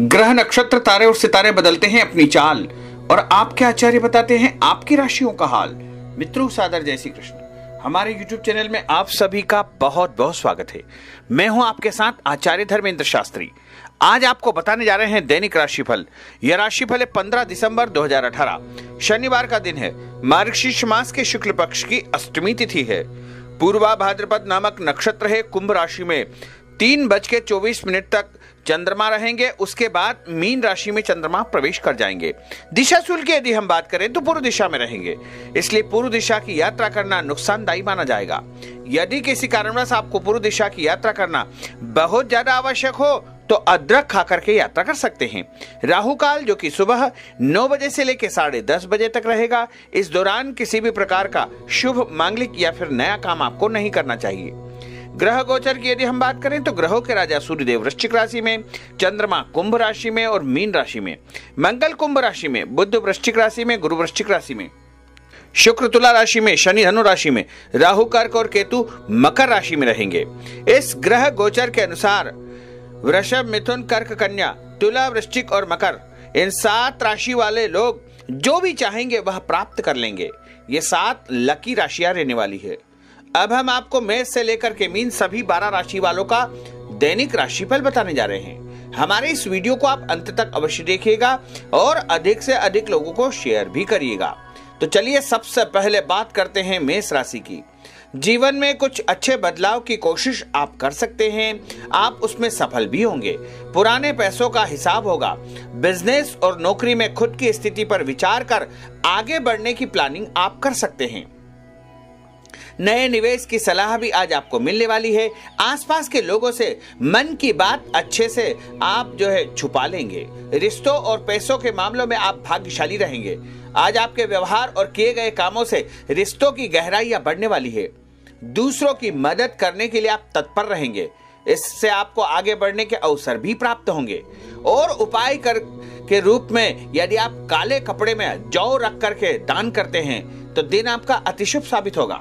ग्रह, नक्षत्र, तारे और सितारे बदलते हैं अपनी चाल और आपके आचार्य बताते हैं आपकी राशियों का हाल। मित्रों, सादर जय श्री कृष्ण। हमारे YouTube चैनल में आप सभी का बहुत बहुत स्वागत है। मैं हूं आपके साथ आचार्य धर्मेंद्र शास्त्री। आज आपको बताने जा रहे हैं दैनिक राशिफल। यह राशिफल है 15 दिसंबर 2018, शनिवार का दिन है। मार्गशीर्ष मास के शुक्ल पक्ष की अष्टमी तिथि है। पूर्वा भाद्रपद नामक नक्षत्र है। कुंभ राशि में 3:24 तक चंद्रमा रहेंगे। उसके बाद मीन राशि में चंद्रमा प्रवेश कर जाएंगे। दिशा शुल्क की यदि हम बात करें तो पूर्व दिशा में रहेंगे, इसलिए पूर्व दिशा की यात्रा करना नुकसानदायी माना जाएगा। यदि किसी कारणवश आपको पूर्व दिशा की यात्रा करना बहुत ज्यादा आवश्यक हो तो अदरक खा करके यात्रा कर सकते हैं। राहु काल जो कि सुबह 9 बजे से लेकर 10:30 बजे तक रहेगा। इस दौरान किसी भी प्रकार का शुभ, मांगलिक या फिर नया काम आपको नहीं करना चाहिए। ग्रह गोचर की यदि हम बात करें तो ग्रहों के राजा सूर्यदेव वृश्चिक राशि में, चंद्रमा कुंभ राशि में और मीन राशि में, मंगल कुंभ राशि में, बुध वृश्चिक राशि में, गुरु वृश्चिक राशि में, शुक्र तुला राशि में, शनि धनु राशि में, राहु कर्क और केतु मकर राशि में रहेंगे। इस ग्रह गोचर के अनुसार वृषभ, मिथुन, कर्क, कन्या, तुला, वृश्चिक और मकर, इन 7 राशि वाले लोग जो भी चाहेंगे वह प्राप्त कर लेंगे। ये 7 लकी राशियां रहने वाली है। अब हम आपको मेष से लेकर के मीन सभी 12 राशि वालों का दैनिक राशिफल बताने जा रहे हैं। हमारे इस वीडियो को आप अंत तक अवश्य देखिएगा और अधिक से अधिक लोगों को शेयर भी करिएगा। तो चलिए सबसे पहले बात करते हैं मेष राशि की। जीवन में कुछ अच्छे बदलाव की कोशिश आप कर सकते हैं, आप उसमें सफल भी होंगे। पुराने पैसों का हिसाब होगा। बिजनेस और नौकरी में खुद की स्थिति पर विचार कर आगे बढ़ने की प्लानिंग आप कर सकते हैं। नए निवेश की सलाह भी आज आपको मिलने वाली है। आसपास के लोगों से मन की बात अच्छे से आप छुपा लेंगे। रिश्तों और पैसों के मामलों में आप भाग्यशाली रहेंगे। आज आपके व्यवहार और किए गए कामों से रिश्तों की गहराइयां बढ़ने वाली है। दूसरों की मदद करने के लिए आप तत्पर रहेंगे। इससे आपको आगे बढ़ने के अवसर भी प्राप्त होंगे। और उपाय के रूप में यदि आप काले कपड़े में जौ रख करके दान करते हैं तो दिन आपका अतिशुभ साबित होगा।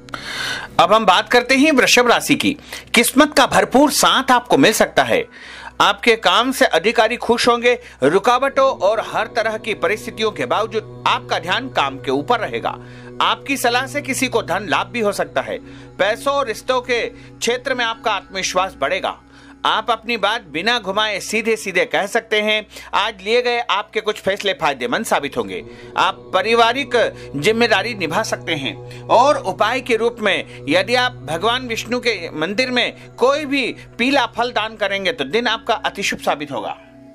अब हम बात करते हैं वृषभ राशि की। किस्मत का भरपूर साथ आपको मिल सकता है। आपके काम से अधिकारी खुश होंगे। रुकावटों और हर तरह की परिस्थितियों के बावजूद आपका ध्यान काम के ऊपर रहेगा। आपकी सलाह से किसी को धन लाभ भी हो सकता है। पैसों और रिश्तों के क्षेत्र में आपका आत्मविश्वास बढ़ेगा। आप अपनी बात बिना घुमाए सीधे सीधे कह सकते हैं। आज लिए गए आपके कुछ फैसले फायदेमंद साबित होंगे। आप पारिवारिक जिम्मेदारी निभा सकते हैं। और उपाय के रूप में यदि आप भगवान विष्णु के मंदिर में कोई भी पीला फल दान करेंगे तो दिन आपका अतिशुभ साबित होगा।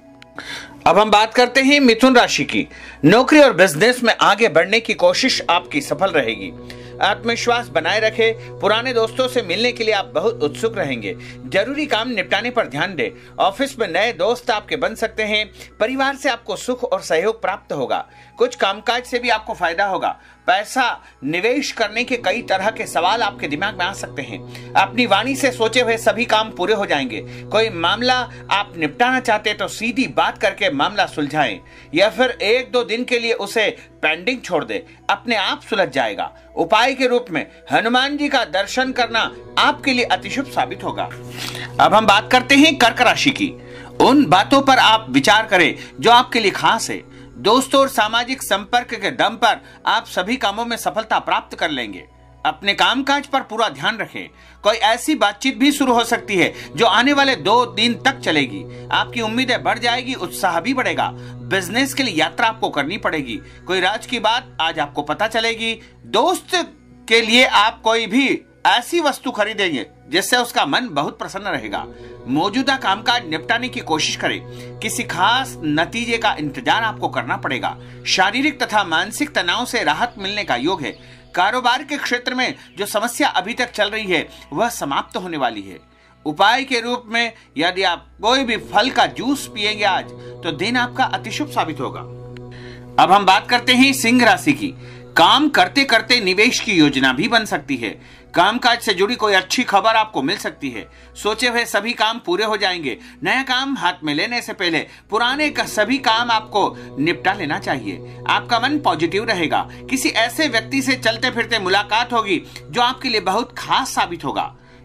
अब हम बात करते हैं मिथुन राशि की। नौकरी और बिजनेस में आगे बढ़ने की कोशिश आपकी सफल रहेगी। आत्मविश्वास बनाए रखें। पुराने दोस्तों से मिलने के लिए आप बहुत उत्सुक रहेंगे। जरूरी काम निपटाने पर ध्यान दें। ऑफिस में नए दोस्त आपके बन सकते हैं। परिवार से आपको सुख और सहयोग प्राप्त होगा। कुछ कामकाज से भी आपको फायदा होगा। पैसा निवेश करने के कई तरह के सवाल आपके दिमाग में आ सकते हैं। अपनी वाणी से सोचे हुए सभी काम पूरे हो जाएंगे। कोई मामला आप निपटाना चाहते हैं तो सीधी बात करके मामला सुलझाएं या फिर 1-2 दिन के लिए उसे पेंडिंग छोड़ दे, अपने आप सुलझ जाएगा। उपाय के रूप में हनुमान जी का दर्शन करना आपके लिए अतिशुभ साबित होगा। अब हम बात करते हैं कर्क राशि की। उन बातों पर आप विचार करें जो आपके लिए खास है। दोस्तों और सामाजिक संपर्क के दम पर आप सभी कामों में सफलता प्राप्त कर लेंगे। अपने कामकाज पर पूरा ध्यान रखें। कोई ऐसी बातचीत भी शुरू हो सकती है जो आने वाले 2 दिन तक चलेगी। आपकी उम्मीदें बढ़ जाएगी, उत्साह भी बढ़ेगा। बिजनेस के लिए यात्रा आपको करनी पड़ेगी। कोई राज की बात आज आपको पता चलेगी। दोस्त के लिए आप कोई भी ऐसी वस्तु खरीदेंगे जिससे उसका मन बहुत प्रसन्न रहेगा। मौजूदा कामकाज निपटाने की कोशिश करें। किसी खास नतीजे का इंतजार आपको करना पड़ेगा। शारीरिक तथा मानसिक तनाव से राहत मिलने का योग है। कारोबार के क्षेत्र में जो समस्या अभी तक चल रही है वह समाप्त होने वाली है। उपाय के रूप में यदि आप कोई भी फल का जूस पिएंगे आज तो दिन आपका अतिशुभ साबित होगा। अब हम बात करते हैं सिंह राशि की। काम करते करते निवेश की योजना भी बन सकती है। कामकाज से जुड़ी कोई अच्छी खबर आपको मिल सकती है। सोचे हुए सभी काम पूरे हो जाएंगे। नया काम हाथ में लेने से पहले पुराने का सभी काम आपको निपटा लेना चाहिए। आपका मन पॉजिटिव रहेगा। किसी ऐसे व्यक्ति से चलते फिरते मुलाकात होगी जो आपके लिए बहुत खास साबित होगा।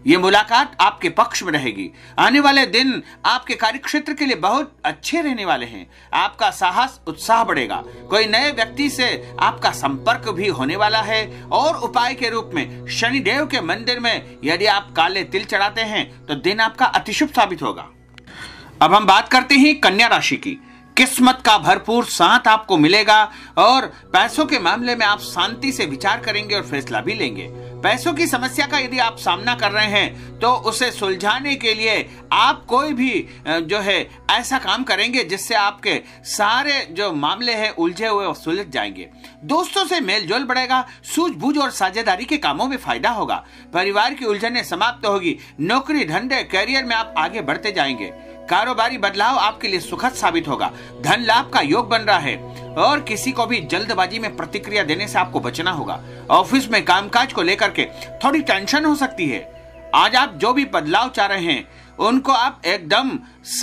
ये मुलाकात आपके पक्ष में रहेगी। आने वाले दिन आपके कार्यक्षेत्र के लिए बहुत अच्छे रहने वाले हैं। आपका साहस उत्साह बढ़ेगा। कोई नए व्यक्ति से आपका संपर्क भी होने वाला है। और उपाय के रूप में शनिदेव के मंदिर में यदि आप काले तिल चढ़ाते हैं तो दिन आपका अतिशुभ साबित होगा। अब हम बात करते हैं कन्या राशि की। किस्मत का भरपूर साथ आपको मिलेगा और पैसों के मामले में आप शांति से विचार करेंगे और फैसला भी लेंगे। पैसों की समस्या का यदि आप सामना कर रहे हैं तो उसे सुलझाने के लिए आप कोई भी जो है ऐसा काम करेंगे जिससे आपके सारे जो मामले हैं उलझे हुए सुलझ जाएंगे। दोस्तों से मेल जोल बढ़ेगा। सूझबूझ और साझेदारी के कामों में फायदा होगा। परिवार की उलझनें समाप्त होगी। नौकरी धंधे कैरियर में आप आगे बढ़ते जाएंगे। कारोबारी बदलाव आपके लिए सुखद साबित होगा। धन लाभ का योग बन रहा है और किसी को भी जल्दबाजी में प्रतिक्रिया देने से आपको बचना होगा। ऑफिस में कामकाज को लेकर के थोड़ी टेंशन हो सकती है। आज आप जो भी बदलाव चाह रहे हैं उनको आप एकदम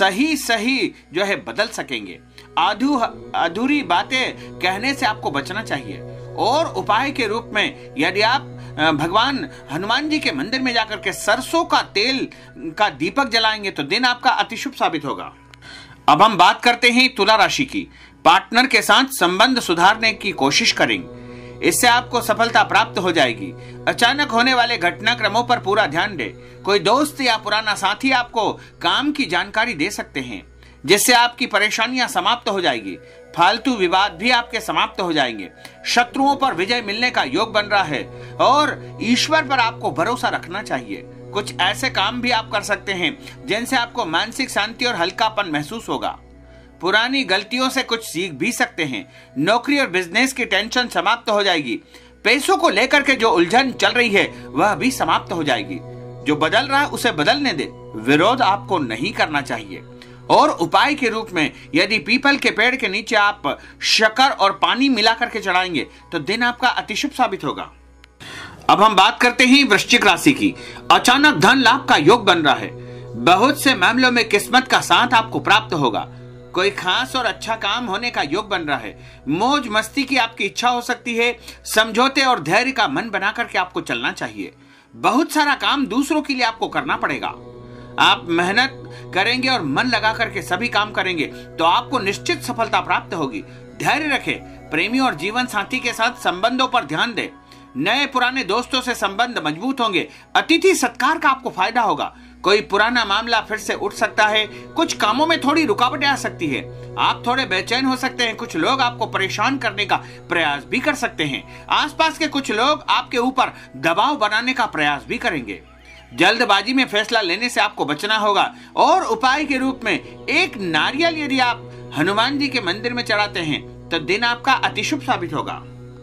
सही जो है बदल सकेंगे। अधूरी बातें कहने से आपको बचना चाहिए। और उपाय के रूप में यदि आप भगवान हनुमान जी के मंदिर में जाकर के सरसों का तेल का दीपक जलाएंगे तो दिन आपका अतिशुभ साबित होगा। अब हम बात करते हैं तुला राशि की। पार्टनर के साथ संबंध सुधारने की कोशिश करेंगे। इससे आपको सफलता प्राप्त हो जाएगी। अचानक होने वाले घटनाक्रमों पर पूरा ध्यान दें। कोई दोस्त या पुराना साथी आपको काम की जानकारी दे सकते हैं जिससे आपकी परेशानियां समाप्त हो जाएगी। फालतू विवाद भी आपके समाप्त हो जाएंगे। शत्रुओं पर विजय मिलने का योग बन रहा है और ईश्वर पर आपको भरोसा रखना चाहिए। कुछ ऐसे काम भी आप कर सकते हैं जिनसे आपको मानसिक शांति और हल्कापन महसूस होगा। पुरानी गलतियों से कुछ सीख भी सकते हैं। नौकरी और बिजनेस की टेंशन समाप्त हो जाएगी। पैसों को लेकर के जो उलझन चल रही है वह भी समाप्त हो जाएगी। जो बदल रहा है उसे बदलने दे। विरोध आपको नहीं करना चाहिए। और उपाय के रूप में यदि पीपल के पेड़ के नीचे आप शक्कर और पानी मिला करके चढ़ाएंगे तो दिन आपका अतिशुभ साबित होगा। अब हम बात करते हैं वृश्चिक राशि की। अचानक धन लाभ का योग बन रहा है। बहुत से मामलों में किस्मत का साथ आपको प्राप्त होगा। कोई खास और अच्छा काम होने का योग बन रहा है। मौज मस्ती की आपकी इच्छा हो सकती है। समझौते और धैर्य का मन बना करके आपको चलना चाहिए। बहुत सारा काम दूसरों के लिए आपको करना पड़ेगा। आप मेहनत करेंगे और मन लगा करके सभी काम करेंगे तो आपको निश्चित सफलता प्राप्त होगी। धैर्य रखें। प्रेमी और जीवन साथी के साथ संबंधों पर ध्यान दें। नए पुराने दोस्तों से संबंध मजबूत होंगे। अतिथि सत्कार का आपको फायदा होगा। कोई पुराना मामला फिर से उठ सकता है। कुछ कामों में थोड़ी रुकावटें आ सकती है। आप थोड़े बेचैन हो सकते हैं। कुछ लोग आपको परेशान करने का प्रयास भी कर सकते हैं। आसपास के कुछ लोग आपके ऊपर दबाव बनाने का प्रयास भी करेंगे। जल्दबाजी में फैसला लेने से आपको बचना होगा। और उपाय के रूप में एक नारियल यदि आप हनुमान जी के मंदिर में चढ़ाते हैं तो दिन आपका अतिशुभ साबित होगा।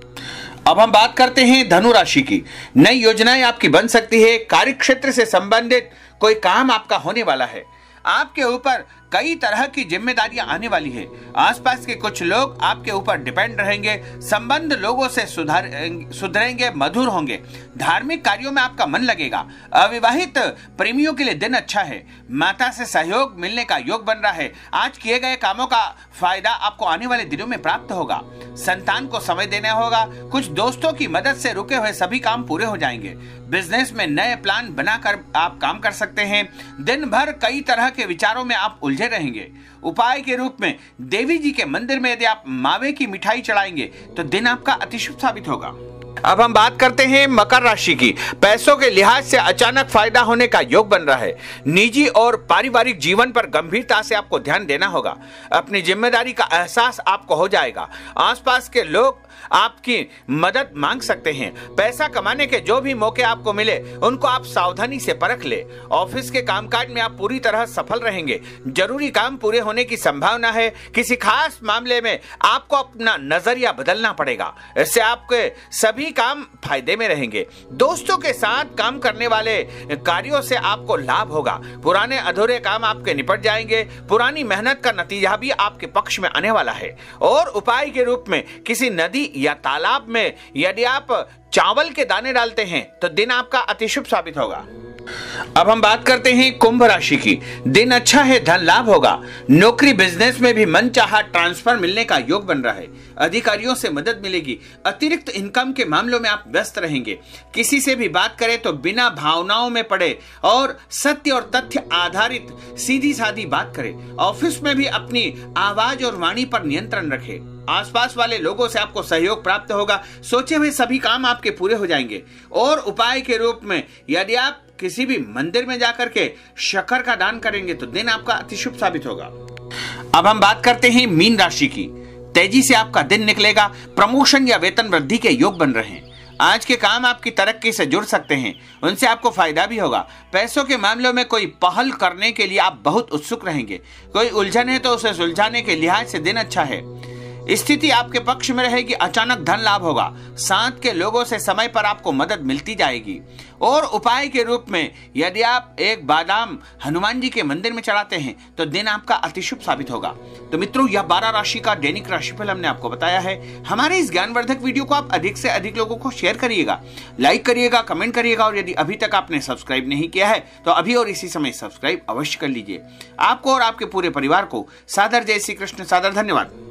अब हम बात करते हैं धनु राशि की। नई योजनाएं आपकी बन सकती है। कार्यक्षेत्र से संबंधित कोई काम आपका होने वाला है। आपके ऊपर कई तरह की जिम्मेदारियां आने वाली है। आसपास के कुछ लोग आपके ऊपर डिपेंड रहेंगे। संबंध लोगों से सुधरेंगे, मधुर होंगे। धार्मिक कार्यों में आपका मन लगेगा। अविवाहित प्रेमियों के लिए दिन अच्छा है। माता से सहयोग मिलने का योग बन रहा है। आज किए गए कामों का फायदा आपको आने वाले दिनों में प्राप्त होगा। संतान को समय देना होगा। कुछ दोस्तों की मदद से रुके हुए सभी काम पूरे हो जाएंगे। बिजनेस में नए प्लान बनाकर आप काम कर सकते हैं। दिन भर कई तरह के विचारों में आप उलझे रहेंगे। उपाय के रूप में देवी जी के मंदिर में यदि आप मावे की मिठाई चढ़ाएंगे तो दिन आपका अतिशुभ साबित होगा। अब हम बात करते हैं मकर राशि की। पैसों के लिहाज से अचानक फायदा होने का योग बन रहा है। निजी और पारिवारिक जीवन पर गंभीरता से आपको ध्यान देना होगा। अपनी जिम्मेदारी का एहसास आपको हो जाएगा। आसपास के लोग आपकी मदद मांग सकते हैं। पैसा कमाने के जो भी मौके आपको मिले उनको आप सावधानी से परख ले। ऑफिस के कामकाज में आप पूरी तरह सफल रहेंगे। जरूरी काम पूरे होने की संभावना है। किसी खास मामले में आपको अपना नजरिया बदलना पड़ेगा। इससे आपके सभी काम फायदे में रहेंगे। दोस्तों के साथ काम करने वाले कार्यों से आपको लाभ होगा। पुराने अधूरे काम आपके निपट जाएंगे। पुरानी मेहनत का नतीजा भी आपके पक्ष में आने वाला है। और उपाय के रूप में किसी नदी या तालाब में यदि आप चावल के दाने डालते हैं तो दिन आपका अतिशुभ साबित होगा। अब हम बात करते हैं कुंभ राशि की। दिन अच्छा है, धन लाभ होगा। नौकरी बिजनेस में भी मनचाहा ट्रांसफर मिलने का योग बन रहा है। अधिकारियों से मदद मिलेगी। अतिरिक्त इनकम के मामलों में आप व्यस्त रहेंगे। किसी से भी बात करें तो बिना भावनाओं में पड़े और सत्य और तथ्य आधारित सीधी सादी बात करें। ऑफिस में भी अपनी आवाज और वाणी पर नियंत्रण रखें। आसपास वाले लोगों से आपको सहयोग प्राप्त होगा। सोचे हुए सभी काम आपके पूरे हो जाएंगे। और उपाय के रूप में यदि आप किसी भी मंदिर में जाकर के शक्कर का दान करेंगे तो दिन आपका अति शुभ साबित होगा। अब हम बात करते हैं मीन राशि की। तेजी से आपका दिन निकलेगा। प्रमोशन या वेतन वृद्धि के योग बन रहे हैं। आज के काम आपकी तरक्की से जुड़ सकते हैं, उनसे आपको फायदा भी होगा। पैसों के मामलों में कोई पहल करने के लिए आप बहुत उत्सुक रहेंगे। कोई उलझन है तो उसे सुलझाने के लिहाज से दिन अच्छा है। स्थिति आपके पक्ष में रहेगी। अचानक धन लाभ होगा। साथ के लोगों से समय पर आपको मदद मिलती जाएगी। और उपाय के रूप में यदि आप एक बादाम हनुमान जी के मंदिर में चढ़ाते हैं तो दिन आपका अति शुभ साबित होगा। तो मित्रों, यह 12 राशि का दैनिक राशिफल हमने आपको बताया है। हमारे इस ज्ञानवर्धक वीडियो को आप अधिक से अधिक लोगों को शेयर करिएगा, लाइक करिएगा, कमेंट करिएगा। और यदि अभी तक आपने सब्सक्राइब नहीं किया है तो अभी और इसी समय सब्सक्राइब अवश्य कर लीजिए। आपको और आपके पूरे परिवार को सादर जय श्री कृष्ण, सादर धन्यवाद।